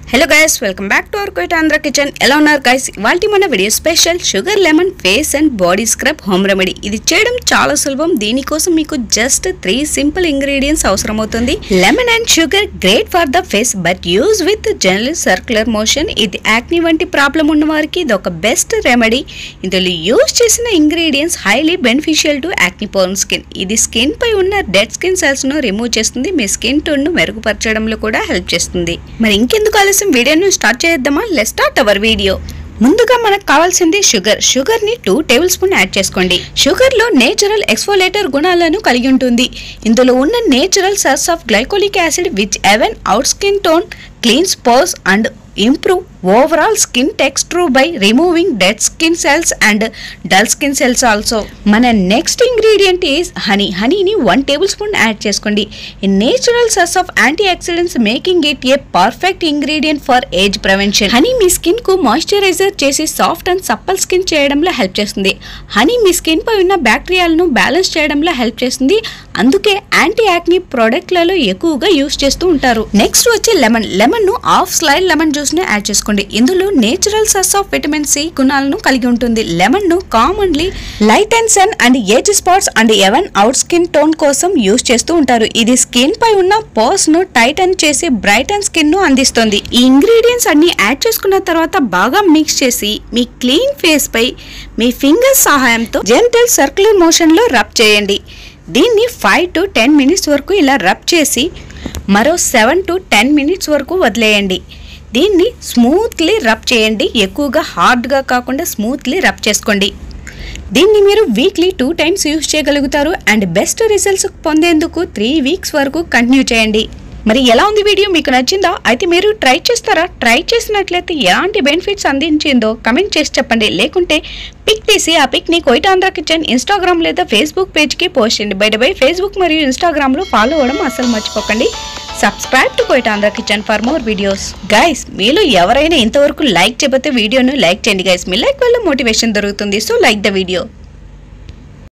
Hello guys, welcome back to our Koitandra kitchen. ఎలా ఉన్నారు guys? ఇవాల్టి మన video special sugar lemon face and body scrub home remedy. ఇది చేయడం చాలా సులభం. దీనికోసం మీకు జస్ట్ 3 సింపుల్ ఇంగ్రీడియెంట్స్ అవసరం అవుతుంది. Lemon and sugar great for the face but use with general circular motion. ఇది యాక్ని వంటి ప్రాబ్లం ఉన్న వారికి ఇది ఒక బెస్ట్ రెమెడీ. ఇందులో యూజ్ చేసిన ingredients highly beneficial to acne prone skin. ఇది స్కిన్ పై ఉన్న డెడ్ స్కిన్ సెల్స్ ను రిమూవ్ చేస్తుంది. మీ స్కిన్ టోన్ ను మెరుగుపరచడంలో కూడా హెల్ప్ చేస్తుంది. మరి ఇంకెందుకు వీడియోను స్టార్ట్ చేద్దామా? Let's start our video. ముందుగా మనకు కావాల్సింది షుగర్ ని 2 టేబుల్ స్పూన్ యాడ్ చేసుకోండి. షుగర్ లో నేచురల్ ఎక్స్ఫోలేటర్ గుణాలను కలిగి ఉంటుంది. ఇందులో ఉన్న natural source of glycolic acid which even out skin tone, cleanse pores and improve overall skin texture by removing dead skin cells and dull skin cells also. మన next ingredient is హనీని 1 tablespoon add చేసుకోండి. A natural source of antioxidants making it a perfect ingredient for age prevention. Honey మీ skin కు moisturizer చేసి soft and supple skin చేయడంలో help చేస్తుంది. Honey మీ skin పై ఉన్న బ్యాక్టీరియాలను బ్యాలెన్స్ చేయడంలో హెల్ప్ చేస్తుంది. అందుకే యాంటీ యాక్ని ప్రొడక్ట్లలో ఎక్కువగా యూస్ చేస్తూ ఉంటారు. నెక్స్ట్ వచ్చి లెమన్ ను హాఫ్ స్లైడ్ లెమన్ జ్యూస్ ని యాడ్ చేసుకోండి. ఇందులో natural source of vitamin C గుణాలను కలిగి ఉంటుంది. లెమన్ ను commonly light and sun and age spots and even out skin tone కోసం యూస్ చేస్తూ ఉంటారు. ఇది స్కిన్ పై ఉన్న పోర్స్ ను టైటన్ చేసి బ్రైట్ అండ్ స్కిన్ ను అందిస్తుంది. ఈ ఇంగ్రీడియంట్స్ అన్ని యాడ్ చేసుకున్న తర్వాత బాగా మిక్స్ చేసి మీ క్లీన్ ఫేస్ పై మీ ఫింగర్స్ సహాయంతో జెంటల్ సర్క్యులర్ మోషన్ లో రబ్ చేయండి. దీన్ని 5 to 10 మినిట్స్ వరకు ఇలా రబ్ చేసి మరో 7 to 10 మినిట్స్ వరకు వదిలేయండి. దీన్ని స్మూత్లీ రబ్ చేయండి. ఎక్కువగా హార్డ్గా కాకుండా స్మూత్లీ రబ్ చేసుకోండి. దీన్ని మీరు వీక్లీ 2 టైమ్స్ యూజ్ చేయగలుగుతారు అండ్ బెస్ట్ రిజల్ట్స్ పొందేందుకు 3 వీక్స్ వరకు కంటిన్యూ చేయండి. మరి ఎలా ఉంది వీడియో? మీకు నచ్చిందా? అయితే మీరు ట్రై చేస్తారా? ట్రై చేసినట్లయితే ఎలాంటి బెనిఫిట్స్ అందించిందో కమెంట్ చేసి చెప్పండి. లేకుంటే పిక్ తీసి ఆ పిక్ని కోయిటాంధ్ర కిచెన్ ఇన్స్టాగ్రామ్ లేదా ఫేస్బుక్ పేజ్కి పోస్ట్ చేయండి. బై ఫేస్బుక్ మరియు ఇన్స్టాగ్రామ్లో ఫాలో అవ్వడం అసలు మర్చిపోకండి. సబ్స్క్రైబ్ టు కోయిటాంధ్ర kitchen for more videos. Guys, మీలో ఎవరైనా ఇంతవరకు లైక్ చేయకపోతే వీడియోను లైక్ చేయండి గైస్. మీ లైక్ వల్ల మోటివేషన్ దొరుకుతుంది. So like the video.